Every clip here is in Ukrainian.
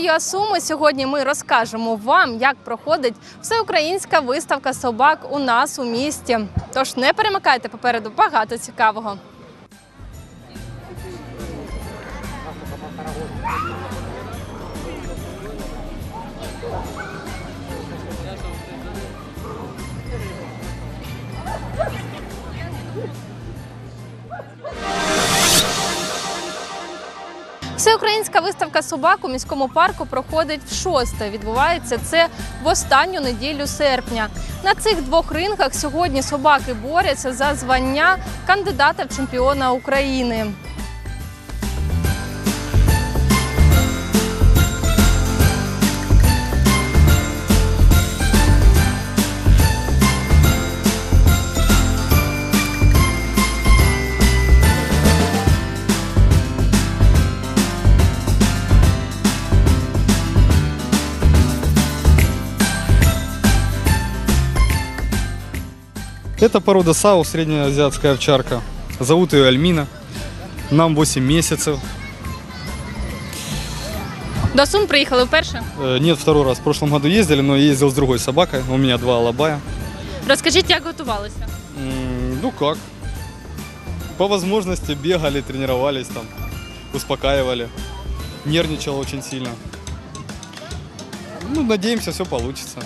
Радіо Суми сьогодні ми розкажемо вам, як проходить всеукраїнська виставка собак у нас у місті. Тож не перемикайте, попереду багато цікавого. Всеукраїнська виставка собак у міському парку проходить вшосте. Відбувається це в останню неділю серпня. На цих двох рингах сьогодні собаки борються за звання кандидата в чемпіона України. Это порода САУ, среднеазиатская овчарка. Зовут ее Альмина. Нам 8 месяцев. До Сум приїхали вперше? Нет, второй раз. В прошлом году ездили, но ездил с другой собакой. У меня 2 алабая. Розкажіть, як готувалися? Ну как? По возможности бегали, тренировались там, успокаивали. Нервничал очень сильно. Ну, надеемся, все получится.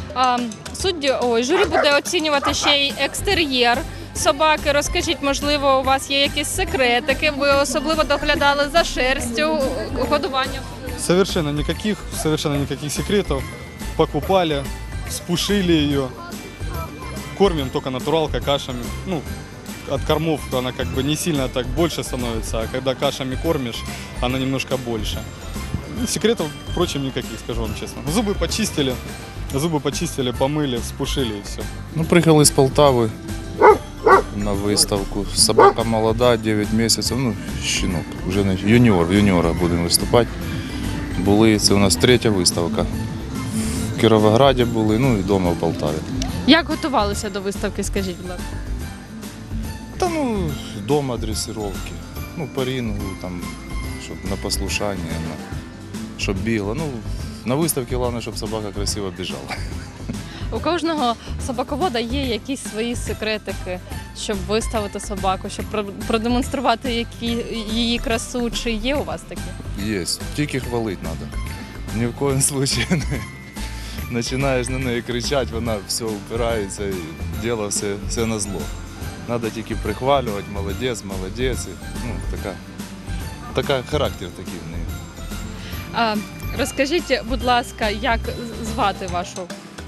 Журі буде оцінювати ще й екстер'єр собаки. Розкажіть, можливо, у вас є якісь секретики, ви особливо доглядали за шерстю, годуванням? Совершенно никаких секретов. Покупали, спушили ее. Кормим только натуралкой, кашами. Ну, от кормов она как бы не сильно так больше становится, а когда кашами кормишь, она немножко больше. Секретов, впрочем, никаких, скажу вам честно. Зубы почистили, помыли, спушили и все. Ну, приехал из Полтавы на выставку. Собака молода, 9 месяцев, ну, щенок, уже юниора будем выступать. Це у нас 3-я виставка. В Кіровограді були, ну і вдома в Полтаві. Як готувалися до виставки, скажіть, будь ласка? Та ну, вдома дресировки, ну, по рингу, там, щоб на послушання, щоб бігла. Ну, на виставці головне, щоб собака красиво біжала. У кожного собаковода є якісь свої секретики, щоб виставити собаку, щоб продемонструвати її красу. Чи є у вас такі? Є, тільки хвалити треба. Ні в коєму випадку не починаєш на неї кричати, вона все упирається і робить все на зло. Треба тільки прихвалювати, молодець. Ну, така характер такий в неї. Розкажіть, будь ласка, як звати вашу?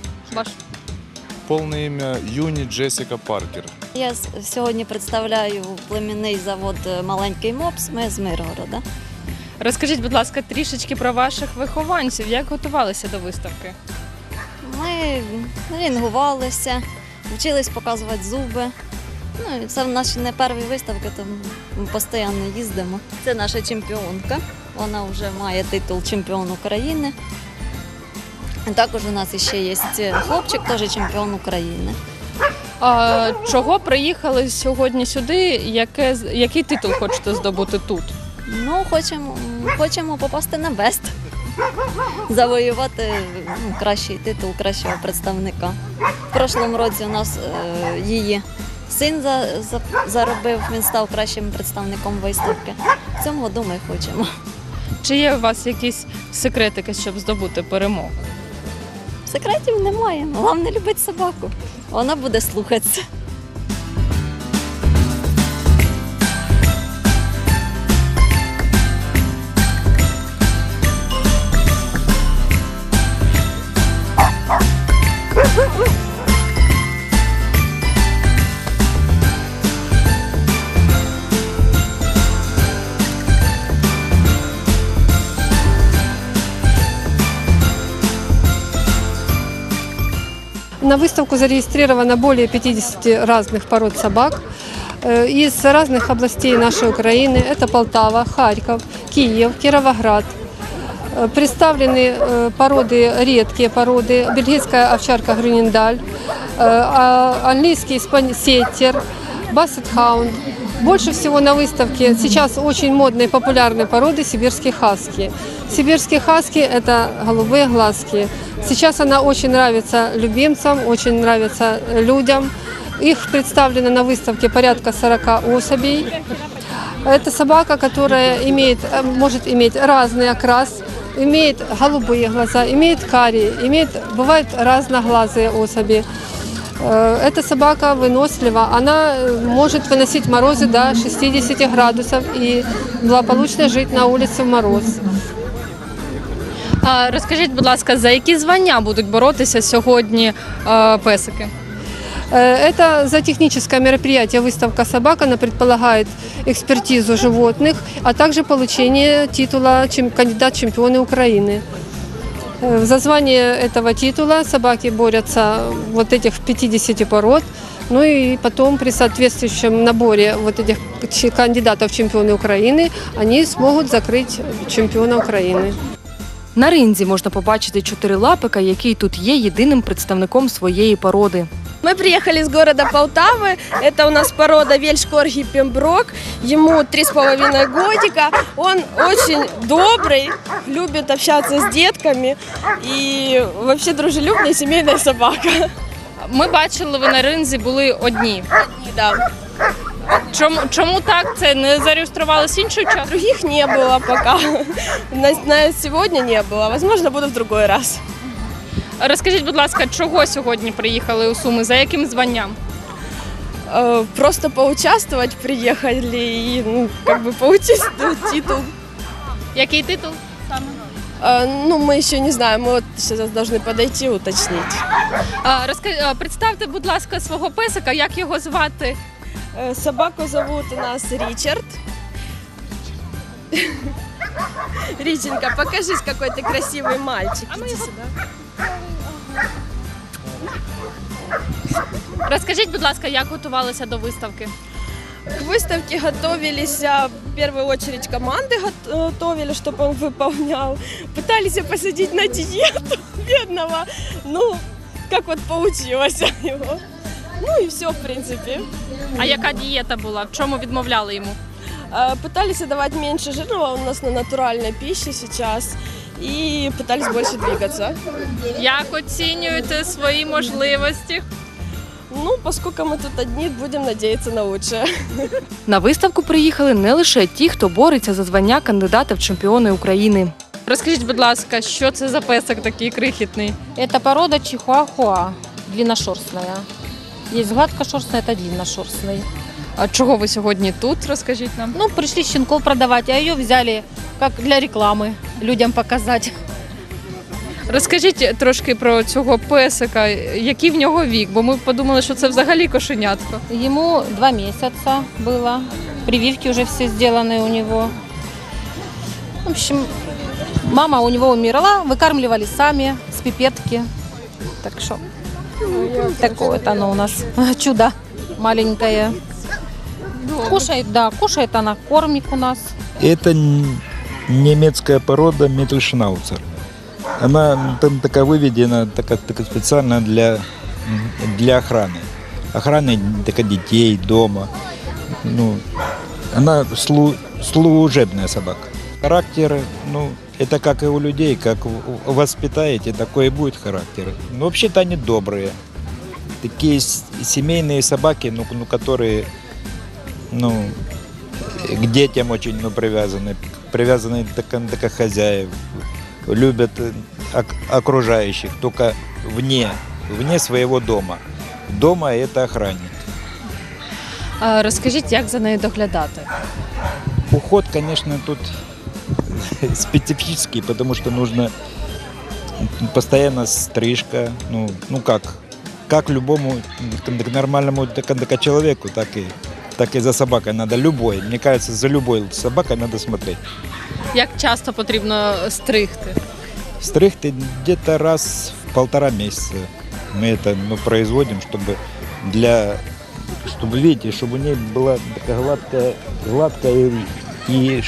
Повне ім'я Юні Джесіка Паркер. Я сьогодні представляю племінний завод «Маленький Мопс», ми з Миргорода. Розкажіть, будь ласка, трішечки про ваших вихованців. Як готувалися до виставки? Ми рінгувалися, вчились показувати зуби. Ну, це наші не перші виставки, тому ми постійно їздимо. Це наша чемпіонка, вона вже має титул чемпіон України. Також у нас ще є хлопчик, теж чемпіон України. Чого приїхали сьогодні сюди? Який титул хочете здобути тут? Ну, хочемо попасти на бест, завоювати кращий титул кращого представника. В прошлому році у нас її син заробив, він став кращим представником виставки. В цьому году ми хочемо. Чи є у вас якісь секретики, щоб здобути перемогу? Секретів немає, головне любити собаку, вона буде слухатися. На выставку зарегистрировано более 50 разных пород собак из разных областей нашей Украины. Это Полтава, Харьков, Киев, Кировоград. Представлены породы, редкие породы. Бельгийская овчарка Грюнендаль, английский сеттер, бассет-хаунд. Больше всего на выставке сейчас очень модные популярные породы сибирские хаски. Сибирские хаски – это голубые глазки. Сейчас она очень нравится любимцам, очень нравится людям. Их представлено на выставке порядка 40 особей. Это собака, которая может иметь разный окрас, имеет голубые глаза, имеет карие, бывают разноглазые особи. Эта собака вынослива, она может выносить морозы до 60 градусов и благополучно жить на улице в мороз. Розкажіть, будь ласка, за які звання будуть боротися сьогодні песики? Это зоотехническое мероприятие «Выставка собак». Она предполагает экспертизу животных, а также получение титула кандидат в чемпионы Украины. За звание этого титула собаки борются вот этих 50 пород. Ну и потом при соответствующем наборе вот этих кандидатов в чемпионы Украины они смогут закрыть чемпиона України. На ринзі можна побачити чотирилапика, який тут є єдиним представником своєї породи. Мы приехали из города Полтавы. Это у нас порода вельш-корги пемброк. Ему 3,5 годика. Он очень добрый, любит общаться с детками и вообще дружелюбная семейная собака. Ми бачили, ви на ринзі були одні. Да. Чому так? Це не зареєструвалось інший час? Других не было пока. На сегодня не было. Возможно, буду в другой раз. Розкажіть, будь ласка, чого сьогодні приїхали у Суми, за яким званням? Просто поучаствовать приехали и получить титул. Який титул? Мы еще не знаем, мы вот сейчас должны подойти уточнить. Представте, будь ласка, свого песика, як його звати? Собаку зовут у нас Ричард. Риченька, покажись, какой ты красивый мальчик. Иди сюда. Розкажіть, будь ласка, як готувалися до виставки? К выставке готовились, в первую очередь команды готовили, чтобы он выполнял. Пытались посадить на диету бедного, как вот получилось его. И все, в принципе. А яка дієта була? В чому відмовляли йому? Пытались давать меньше жирного, у нас на натуральной пище сейчас. И пытались больше двигаться. Як оцінюєте свої можливості? Поскольку мы тут одни, будем надеяться на лучшее. На виставку приїхали не лише ті, хто бореться за звання кандидата в чемпіони України. Розкажіть, будь ласка, що це за песик такий крихітний? Это порода чихуахуа, длинношерстная. Есть гладкошерстная, это длинношерстный. А чого ви сьогодні тут, розкажіть нам? Пришли щенков продавать, а ее взяли как для рекламы, людям показать. Розкажіть трошки про цього песика, який в нього вік, бо ми подумали, що це взагалі кошенятко. Ему 2 месяца было, прививки уже все сделаны у него. В общем, мама у него умерла, выкармливали сами с пипетки. Так что такое вот оно у нас чудо маленькое. Кушает она кормик у нас. Это немецкая порода Миттельшнауцер. Она там такая выведена специально для охраны. Охраны детей дома. Она служебная собака. Характер, это как и у людей, как воспитаете, такой и будет характер. Но вообще-то они добрые. Такие семейные собаки, которые к детям очень привязаны к хозяев, любят окружающих, только вне своего дома. Дома это охранник. Розкажіть, як за нею доглядати? Уход, конечно, тут специфический, потому что нужно постоянно стрижка, как любому нормальному человеку, так и за собакой надо любой. Мне кажется, за любой собакой надо смотреть. Як часто потрібно стригти? Стригти где-то раз в 1,5 месяца. Мы это производим, чтобы видите, чтобы у нее была такая гладкая и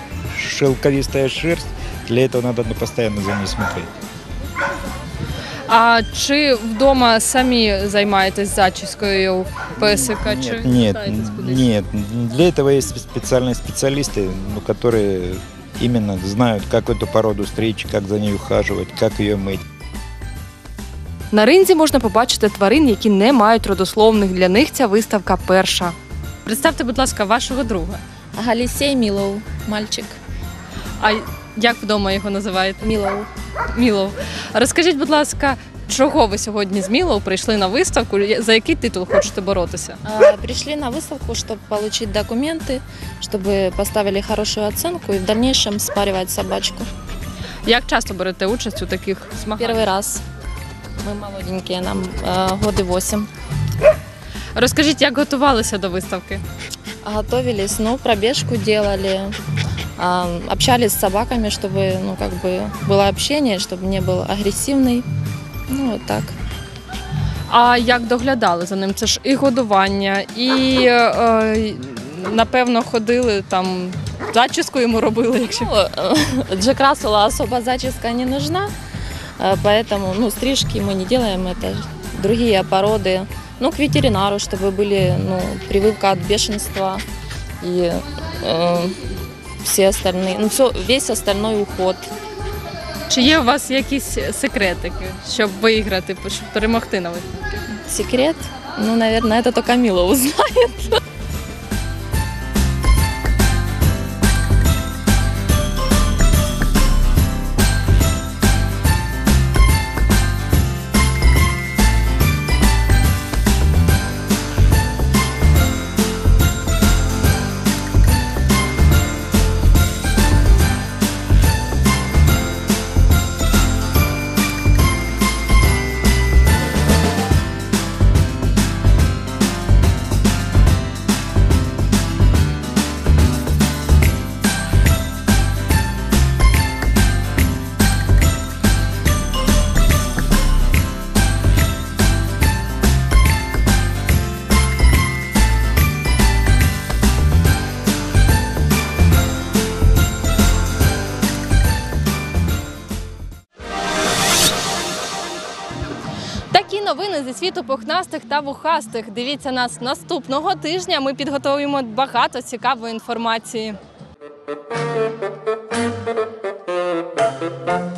шелковистая шерсть. Для этого надо постоянно за ней смотреть. А чи вдома самі займаєтесь зачіскою песика? Чи Нет, звертаєтесь кудись? нет. Для этого есть специальные специалисты, ну, которые именно знают, как эту породу стричь, как за ней ухаживать, как ее мыть. На ринзі можна побачити тварин, які не мають родословних. Для них ця виставка перша. Представте, будь ласка, вашого друга. Галісей Мілоу, мальчик. А як вдома його називаєте? Мілоу. Мілов. Розкажіть, будь ласка, чого ви сьогодні з Мілов прийшли на виставку? За який титул хочете боротися? Пришли на выставку, чтобы получить документы, чтобы поставили хорошую оценку и в дальнейшем спаривать собачку. Як часто берете участь у таких змаганнях? Первый раз. Мы молоденькие, нам годы 8. Розкажіть, як готувалися до виставки? Готовились, ну, пробежку делали, общались с собаками, чтобы, ну, как бы было общение, чтобы не был агрессивный. Ну, вот так. А як доглядали за ним? Це ж і годування, і, напевно, ходили там, зачіску йому робили, якщо... Ну, Джек Расселу особо заческа не нужна, поэтому, ну, стрижки мы не делаем, это другие породы. Ну, к ветеринару, чтобы были, ну, прививка от бешенства и все остальные, ну, весь остальной уход. Чи є у вас якісь секретики, щоб виграти, щоб перемогти на виставці? Секрет? Ну, наверное, это только Мила узнает. Такі новини зі світу пухнастих та вухастих. Дивіться нас наступного тижня. Ми підготуємо багато цікавої інформації.